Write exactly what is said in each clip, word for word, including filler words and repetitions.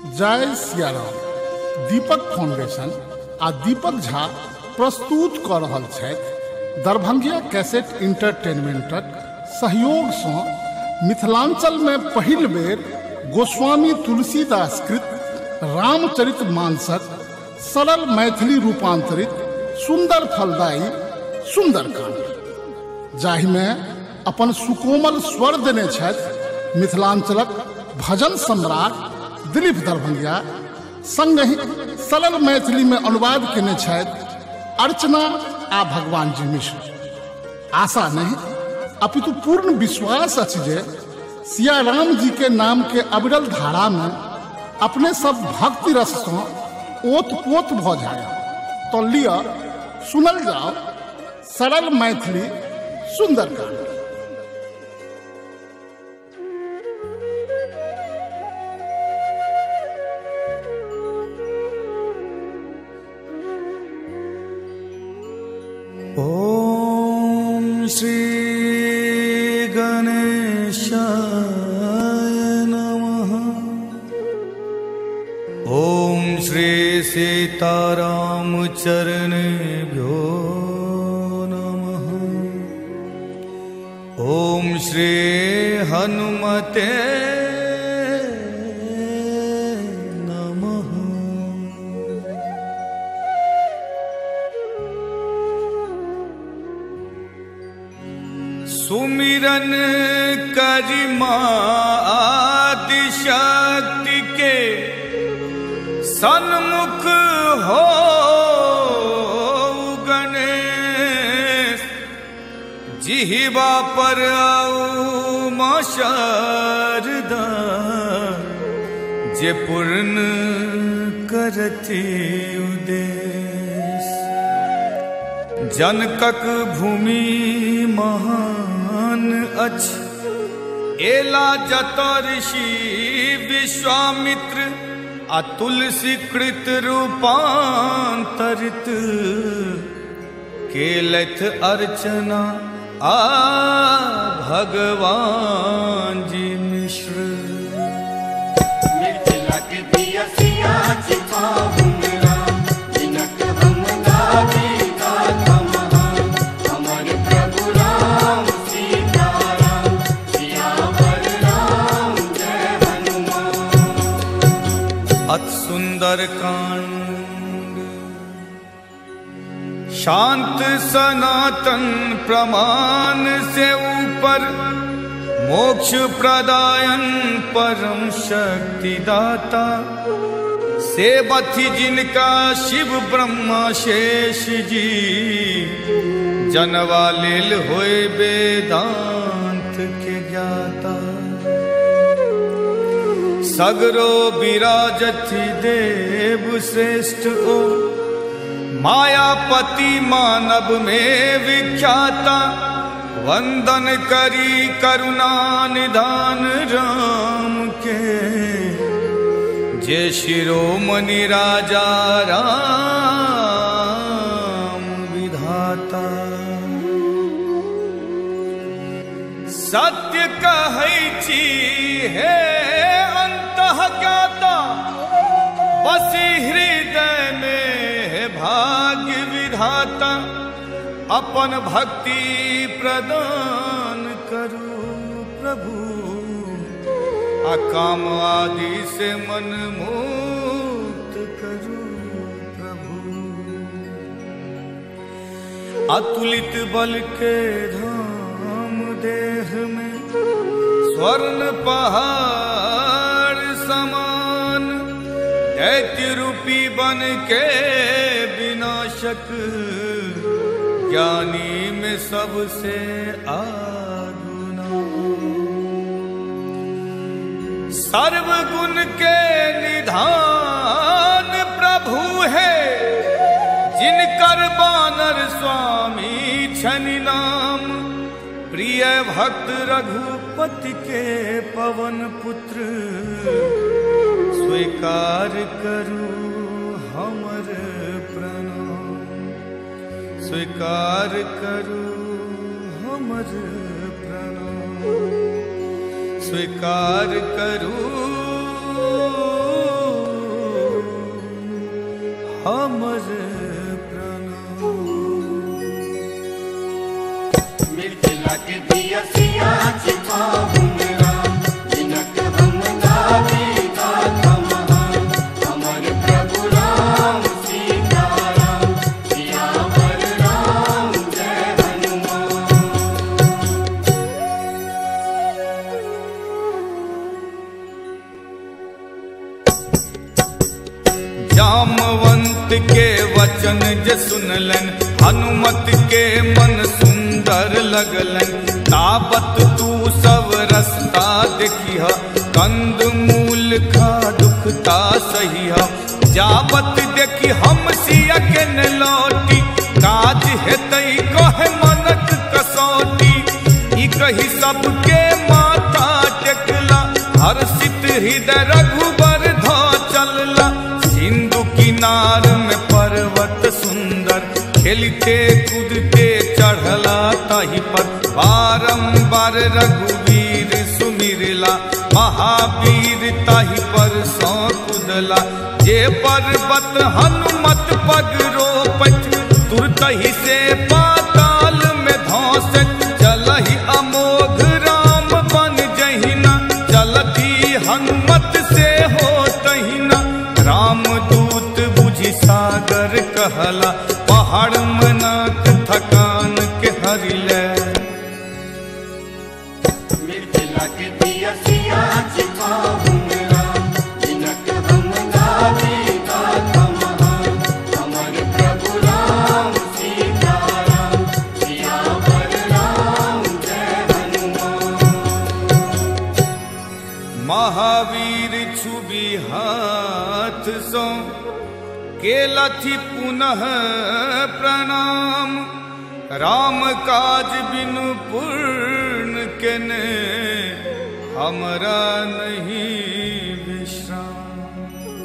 जय सिया राम। दीपक फाउंडेशन आ दीपक झा प्रस्तुत क रहल छथि दरभंगिया कैसेट इंटरटेनमेंटक सहयोग सँ मिथिलांचल में पहिल बेर गोस्वामी तुलसीदास कृत रामचरित मानसक सरल मैथिली रूपांतरित सुंदर फलदायी सुंदरकांड, जाहि में अपन सुकोमल स्वर देने छथि मिथिलांचलक भजन सम्राट दिलीप दरभंगिया, संगहि सरल मैथिली में अनुवाद केने छथि अर्चना आ भगवान जी मिश्र। आशा नहीं अपितु पूर्ण विश्वास अछि जे सिया राम जी के नाम के अविरल धारा में अपने सब भक्ति रस से ओत पोत भ जाए। तो लिया सुनल जाओ सरल मैथिली सुंदरकांड। ओम श्री गणेशाय नमः। ओम श्री सीताराम चरणेभ्यो नमः। ओम श्री हनुमते सुमिरन करिमा आदि शक्ति के सन्मुख हो गणेश, जिह्वा पर आऊ मां शारदा, जे पूर्ण करती उदेश। जनकक भूमि महान अछ, एला जत ऋषि विश्वामित्र, आ तुलसी कृत रूपांतरित, केलथ अर्चना आ भगवान जी मिश्र। अति सुंदर कांड, शांत सनातन प्रमाण से ऊपर, मोक्ष प्रदायन परम शक्ति दाता, सेवथि जिनका शिव ब्रह्मा शेष जी, जनवा लेल होय वेदांत के ज्ञाता। सगरो विराजति देव श्रेष्ठ ओ, मायापति मानव में विख्याता, वंदन करी करुणा निधान राम के, जे शिरोमणि राजा राम विधाता। सत्य कहै छी हे ज्ञाता, बसी हृदय में भाग्य विधाता, अपन भक्ति प्रदान करू प्रभु, अकाम आदि से मन मुक्त करू प्रभु। अतुलित बल के धाम देह में, स्वर्ण पहाड़ समान, दैत्य रूपी बन के विनाशक, ज्ञानी में सबसे आगुना। सर्वगुण के निधान प्रभु है, जिनकर बानर स्वामी छनि नाम, प्रिय भक्त रघुपति के पवन पुत्र, स्वीकार करू हमर प्रणाम, स्वीकार करू हमर प्रणाम, स्वीकार करू हमर प्रणाम। मिथिला के दिया सिया चिताहुन राम, जिनक हम गावे गाथा महान। हमर प्रभु राम सीताराम, सियावर राम जय हनुमान। जामवंत के वचन जे सुनलन, हनुमत के मन सुंदर लगलन। ताबत तू सब रस्ता देखिह, कंद मूल खा दुखता सहिह। जाबत देखी हम सिया के न लौटी, काज हेतई कहे मनक कसौटी। ई कही सबके माथा टेकला, हर्षित हृदय रघुबर धा चलला। सिंधु किनार में पर्वत सुंदर, खेलते कूदते चढ़ला ताहि पर। बारंबार रघुवीर सुमिरला, महावीर ताहि पर सौ कूदला। जे पर्वत हनुमत पग रोपत, तुरत ही से पाताल में धौंसत। चलहि अमोघ राम बन जहिना, चलती हनुमत से हो तहिना। रामदूत बुझि सागर कहला, पहाड़ मनाक थकान के हरिले। मिथिला के दिया सिया चिताहुन राम, जिनक हम गावे गाथा महान। हमर प्रभु राम सीताराम, सियावर राम जय हनुमान। महावीर छुबी हाथ सो, केलथि पुनः प्रणाम। राम काज बिनु पूर्ण केने, हमरा नहीं विश्राम।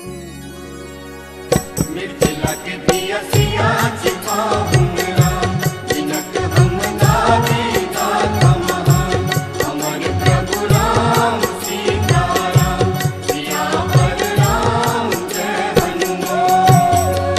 मिथिला के दिया सिया चिताहुन राम, जिनक हम गावे गाथा महान। हमर प्रभु राम सीताराम, सियावर राम जय हनुमान।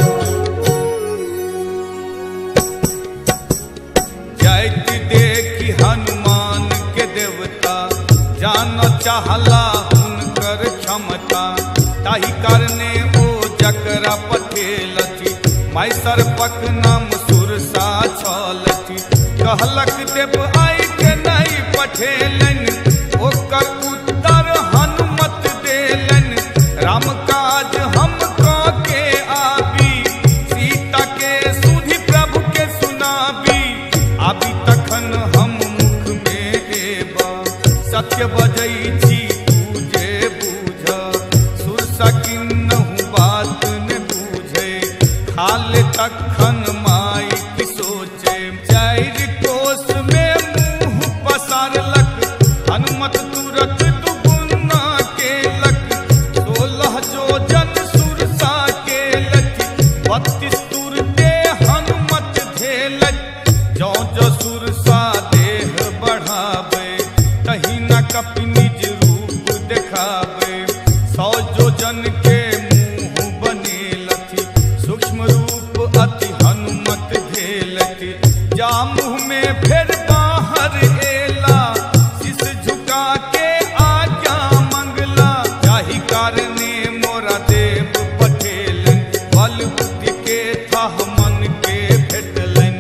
जाइत देखी हनुमान के देवता, जान चाहला हुनकर क्षमता। ताहि कारणे ओ जकरा पठेलथि, माय सर्पक नाम सुरसा छलथि। कहलक देव आई के नहीं पठेलन, ओकर उत्तर हनुमत देलन। राम काज हम के आबी, सीता के सुधि प्रभु के सुनाबी। आबी तखन हम मुख में एबा, सत्य बजै छी तू जे बूझ। सुरसा किन्नहु बात ने बूझे, खाले तखन माई की सोचे। चारि कोस में मुंह पसारलक, हनुमत तुरत दुगुना केलक। सोलह जोजन सुरसा केलक, बत्तीस तुरते हनुमत धेलक। जौ जो सुरसा देह बढ़ावे, तही न कपि निज रूप देखावे। सौ जोजन के मुंह बनेलथि, सूक्ष्म रूप अति हनुमत धेलथि। जा मुंह में फिर बाहर एला, शीश झुका के आज्ञा मंगला। जाहि कारणे मोरा देव पठेलन, बल बुद्धि के थाह मन के भेटलन।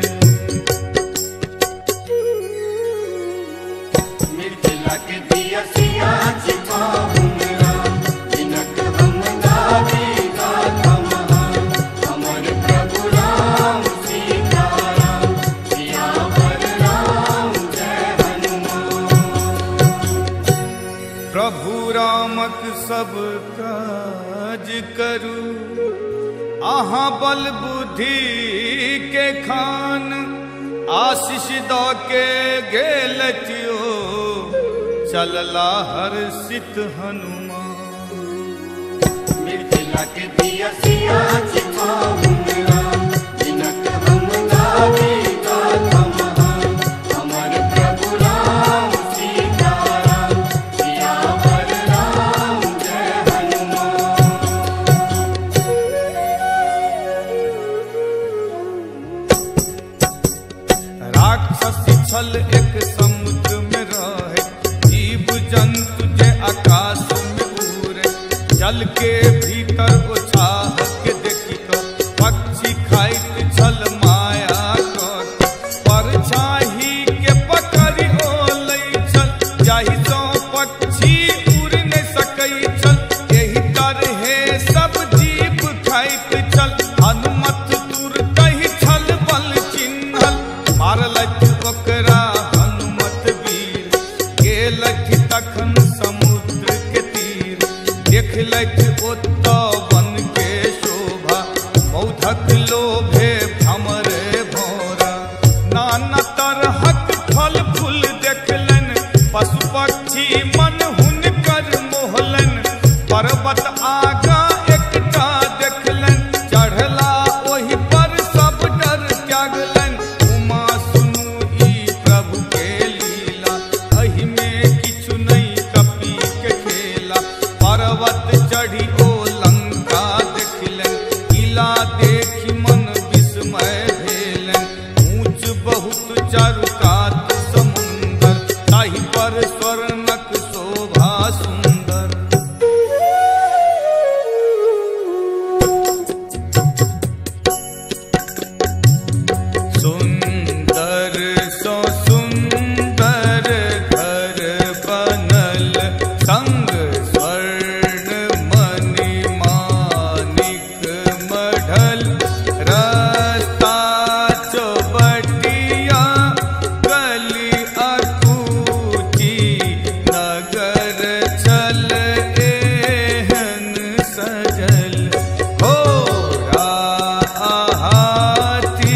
मिथिला के दिया सिया चिताहुन राम, जिनक हम गावे गाथा महान। हमर प्रभु राम सीताराम, सियावर राम जय हनुमान। प्रभु रामक सब काज करू, आहाँ बल बुद्धि के खान। आशीष द के गेलथियो, चलला हर्षित हनुमान। मिथिला के दिया सिया चिताहुन राम, जिनक हम गावे गाथा महान। हमर प्रभु राम सीताराम, सियावर राम जय हनुमान। जल के भीतर उछाह के देखी तो पक्षी खाइत छल माया कर परछाही के पकड़ी ओलै छल जाहि सो पक्षी उड़ न सकै छल एही तरहे सब जीव खाइत छल हनुमत तुरतहि छल बल चिन्हल मारलथि ओकरा हनुमत वीर गेलथि तखन समुद्र के तीर देखलथि ओतऽ वन के शोभा मौधक लोभे भमरे भोरा नाना तरहक फल फूल देखलनि पशु पक्षी मन हुनकर मोहलनि पर्वत आगाँ एकटा देखलनि चढ़ला ओहि पर सब डर त्यागलनि उमा सुनू ई प्रभु के लीला एहि में किछु नहि कपी के खेला पर्वत चढ़ी ओ लंका देखलनि किला देखी मन विस्मय भेलनि ऊंच बहुत चारु कात समुंदर ताहि पर स्वर्णक शोभा सुंदर सुंदर सो सुंदर घर बनल संग स्वर्ण मणि मानिक मढ़ल रास्ता चौबटिया गली अकूची नगर छल एहन सजल घोड़ा हाथी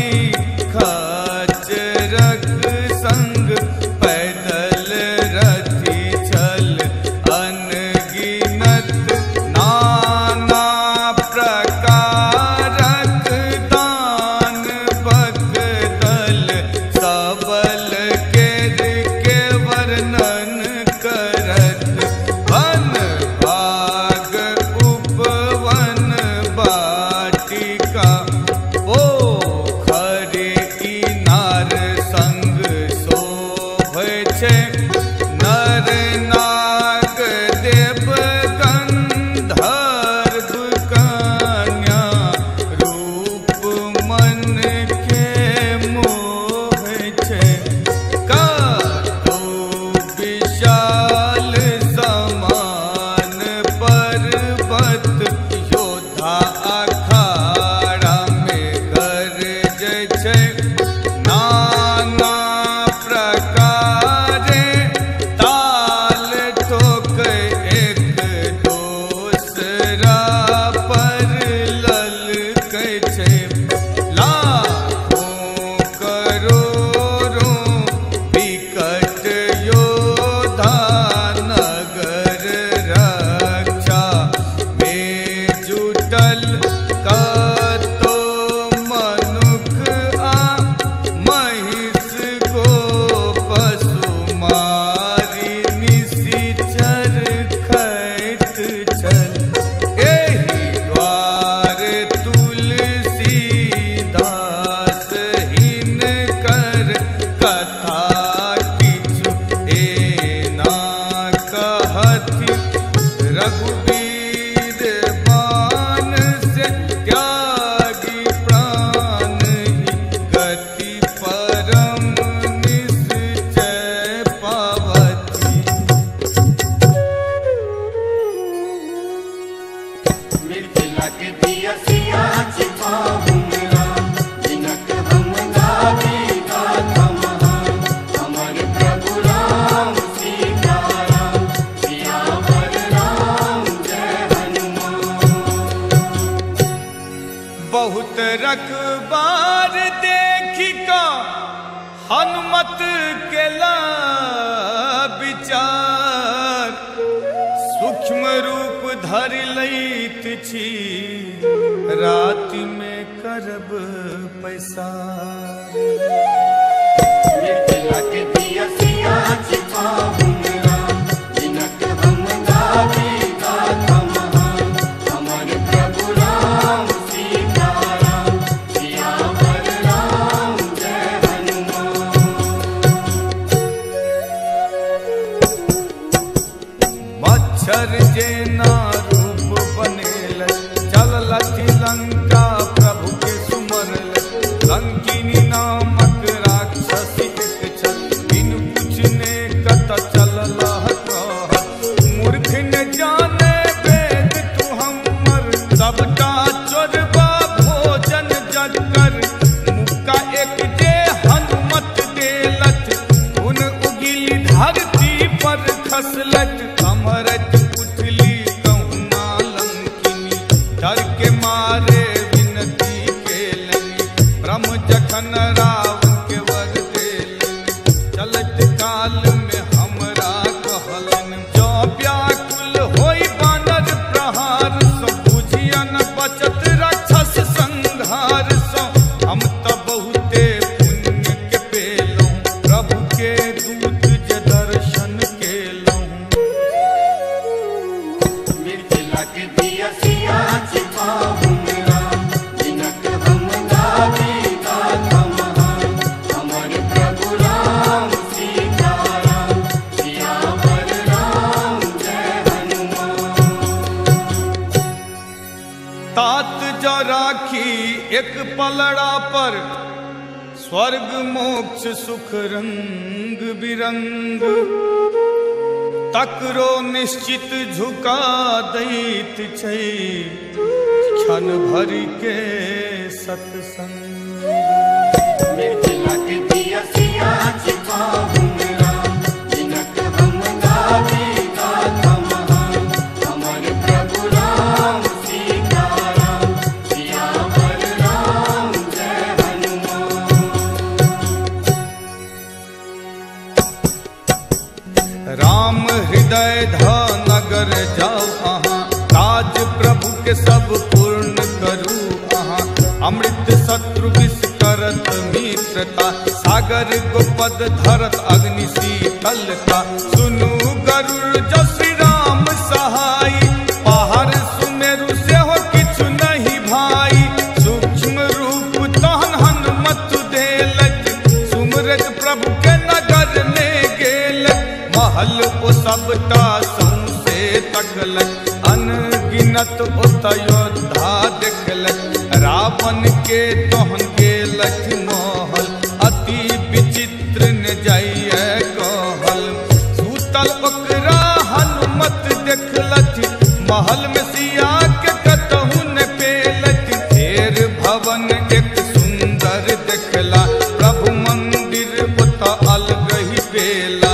खच्चरक संग पैदल रथी छल अनगिनत नाना प्रकारक दान बकदल सबल केर के वर्णन करत वन भाग उपवन बाटिका पोखरि इनार संग शोभै छै नर नाग देव गंधर्व कन्या रूप मन के मोह छै कतौ विशाल समान पर्वत योद्धा अखाड़ा में गरजै छै नाना प्रकारे ताल ठोकै एक दोसरा पर ललकै छै लाखों करोड़ों विकट योद्धा नगर रक्षा में जुटल कतो मनुख आ महिष गो पशु मारी निशिचर खैत छल एहि द्वार तुलसीदास हिनकर कथा किछु एना कहथि रघुवीर बाण से त्यागी प्राण गति परम निश्चय पावती मिथिला के दिया सिया चिताहुन राम जिनक हम गावे गाथा महान हमर प्रभु राम सीता राम सियावर राम जय हनुमान बहुत रखबार देखी का हनुमत केला विचार सूक्ष्म रूप धरि लैत छी राति में करब पैसार मिथिला के दिया सिया चिताहुन राम जिनक हम गावे गाथा महान हमर प्रभु राम सीता राम सियावर राम जय हनुमान मच्छर जेना रूप बनेल चललथि लंका प्रभु के सुमरल लंकिनी नामक राक्षसी एक छल बिनु पूछने कत चलला कहत मूर्ख न जाने वेद तू हमर सबटा चोरबा भोजन जकर मुक्का एक जे हनुमत देलथ उन उगिली धरती पर खसलत अमरत पुतली कहूना लंकिनी डर के मारे विनती केलनि ब्रह्म जखन रावण के वर देलनि चलत काल में हमरा कहलन जो व्याकुल होई बानर प्रहार सो बुझियन बचत राक्षस संहार सो हम त बहुते पुण्य के पेलौं प्रभु के दूत जे दर्शन केलौं मिथिला के दिया सिया छिपाहुन राम जिनक हम गावी गाथा महान हमर प्रभु राम सीता राम सियावर राम जय हनुमान। तात जो राखी एक पलड़ा पर स्वर्ग मोक्ष सुख रंग बिरंग तकरो निश्चित झुका दैत छै क्षण भरि के सत्संग मिथिला के दिया सिया छिपाहुन राम जिनक हम गावी गाथा महान हमर प्रभु राम सीता राम सियावर राम जय हनुमान। राम हृदय ध नगर जाऊ अहाँ काज प्रभु के सब पूर्ण करू अहाँ अमृत शत्रु विष करत मित्रता सागर गोपद धरत अग्नि शीतलता सुनु गरुड़ जो श्री राम सहाय पहाड़ सुमेरु से हो किछु नहीं भाई सूक्ष्म रूप तहन हनुमत देलक सुमरत प्रभु के नगर ने गेलक महल ओ सबटा सौंसे तकलक अनगिनत ओत योद्धा देखलक रावण के तोहन गेलक महल अति विचित्र न जाइए कहल सूतल ओकरा हनुमत देखलथि महल में सिया के कतहु न पेलथि फेर भवन एक सुंदर देखला प्रभु मंदिर ओत अलगहि बेला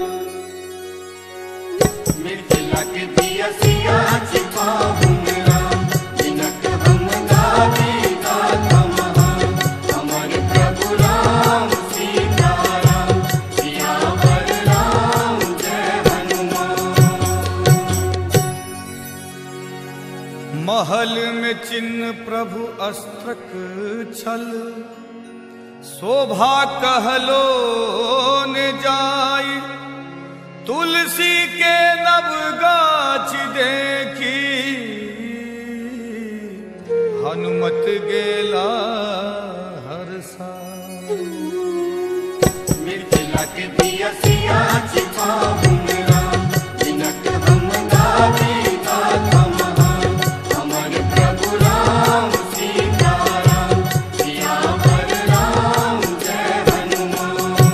मिथिला के दिया सिया छिपाहुन राम जिनक हम गावी गाथा महान हमर प्रभु राम सीता राम सियावर राम जय हनुमान। महल में चिन्ह प्रभु अस्त्रक छल शोभा कहलो ने जाई तुलसी के नव गाछ देखी हनुमत गेला हरसा मिथिला के दिया सिया छिपाहुन राम जिनक हम गावी गाथा महान हमर प्रभु राम सीता राम सियावर राम जय हनुमान।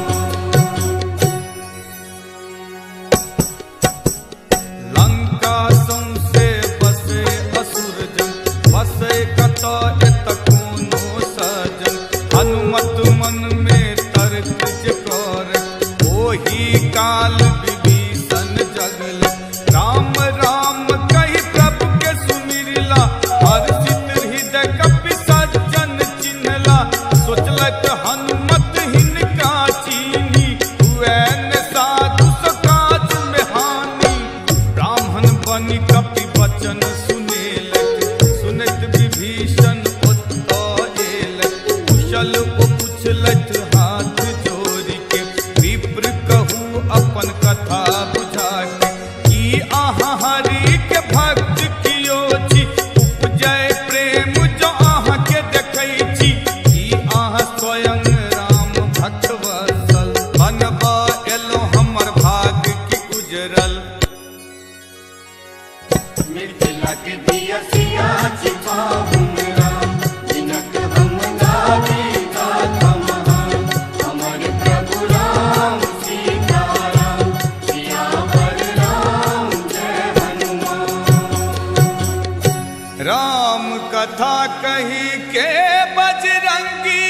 लंका सौंसे बसे असुर जन बसे कत एत कोनो सजन हनुमत मन में तर्क जे कर ओही काल विभीषण जगल राम राम कहि प्रभु के सुमिरला हर्षित हृदय कपि सज्जन चिन्हला सोचलक हनुमत हिनका चीनी हुए न साधु सकाज में हानि ब्राह्मण बनि कपि वचन सुनेलक सुनत विभीषण ओत एलक कुशल ओ पुछलथ हाथ जोड़ि के विप्र कहू अपन कथा बुझा के कि अहाँ हरि के भक्त कियो छी उपजय प्रेम जो अहाँ के देखै छी कि अहाँ स्वयं राम भक्त वत्सल बनबा एलौं हमर भाग्य की उजरल मिथिला के दिया सिया छिपाऊं राम जिनक हम गावे गाथा महान हमारे प्रभु राम सीताराम सियावर राम जय हनुमान। राम कथा कही के बजरंगी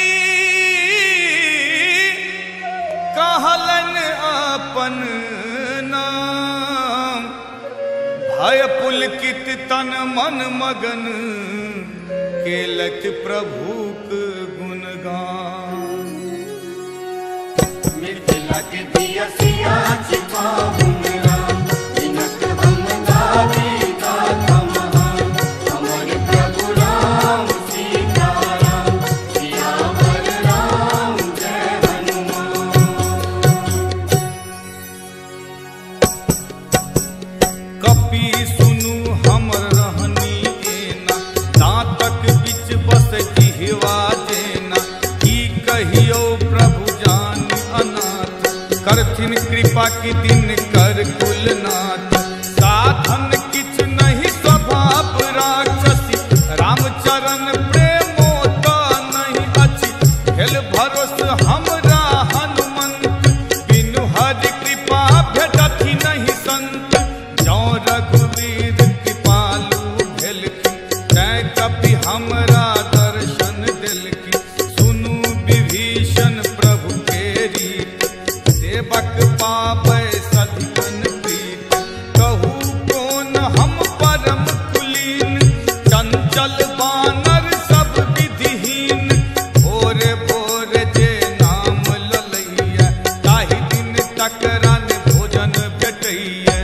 कहलन अपन नाम भय पुलकित तन मन मगन केलत प्रभुक गुणगान। मिथिला के दिया सिया छिपाऊं राम जिनक हम गावे गाथा महान हमारे प्रभु राम सीताराम सियावर राम जय हनुमान। कपि सुनु हमर रहनी एना दांतक बिच बस जिह्वा जेना की कहियो प्रभु जान अनाथ करथिन कृपा की दिन कर कुलनाथ साधन किछ नहीं स्वभाव राक्षसी रामचरण प्रेमोत नहीं अछि भेल भरोस हमरा हनुमंत बिनु हरि कृपा भेटथि नहीं संत जौ रघुवीर कृपालु भेलखिन तैं कपि हमरा दर्शन देलखिन सुनु विभीषण प्रभु के रीत सेवक पाबै सदिखन प्रीत कहू कोन हम परम कुलीन चंचल बानर सब विधिहीन भोरे भोरे जे नाम ललैया ताहि दिन तकरन भोजन भेटैया।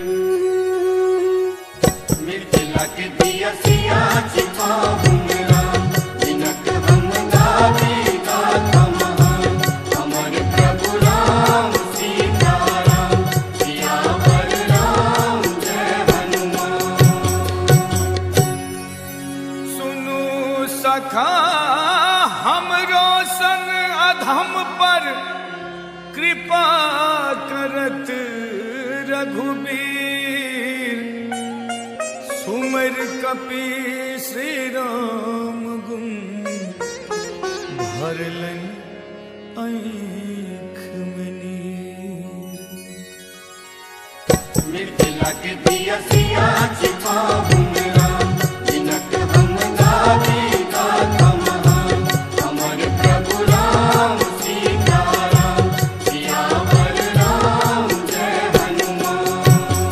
मिथिला के दिया सिया छिपाऊं राम जिनक हम गावे गाथा महान हमारे प्रभु राम सीताराम सियावर राम जय हनुमान। सुनु सखा हमरो सन अधम पर कृपा करत रघुबीर सुमर कपि श्री राम गुण भरलन आँख में नीर। मिथिला के दिया सिया छिपाऊं राम जिनक हम गावे गाथा महान हमारे प्रभु राम सीताराम सियावर राम जय हनुमान।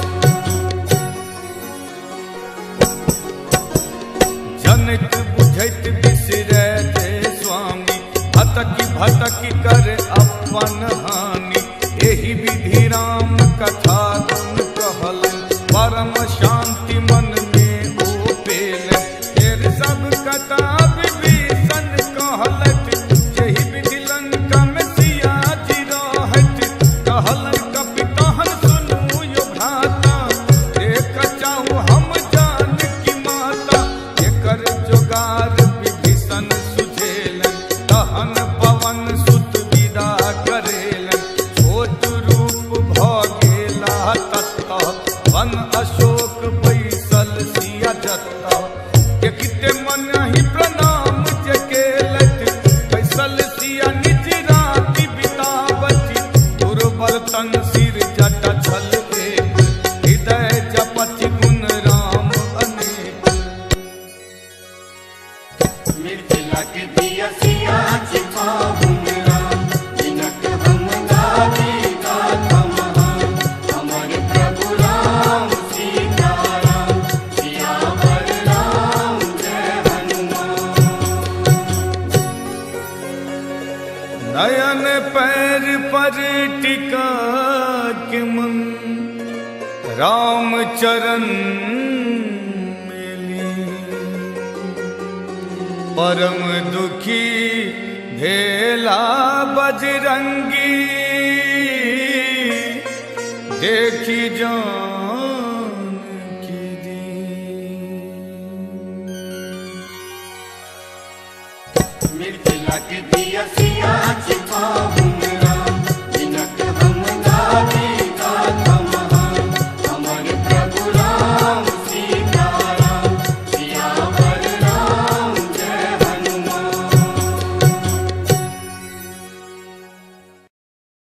जनक बुझैत बिसरै जे स्वामी भटकी भटकी कर अपन हानि एहि विधि राम कथा गुण कहलन परम शांति मन में ओ पेलन फेर सब कथा विभीषण कहलत जेहि विधि लंका में सिया जी रहत कहलन कपि तहन सुनू यो भ्राता देख चाहू हम जानकी माता एकर जोगार विभीषण सुझेलन तहन पवन सुत विदा करेलन छोट रूप भ गेला ततः वन अशोक बैसल सिया जतः देखते मन ही प्रणाम जे केलत बैसल सिया निज राति बितावति दुर्बल तन सिर जटा छल एक हृदय जपति गुण राम अनेक। मिथिला के दिया सिया छिपाऊं राम जिनक हम गावे गाथा महान हमारे प्रभु राम सीताराम सियावर राम जय हनुमान। नयन पैर पर टिका के मन राम चरण में लीन परम दुखी भेला बजरंगी देखी जान की दीन। मिथिला के दिया सिया छिपाऊं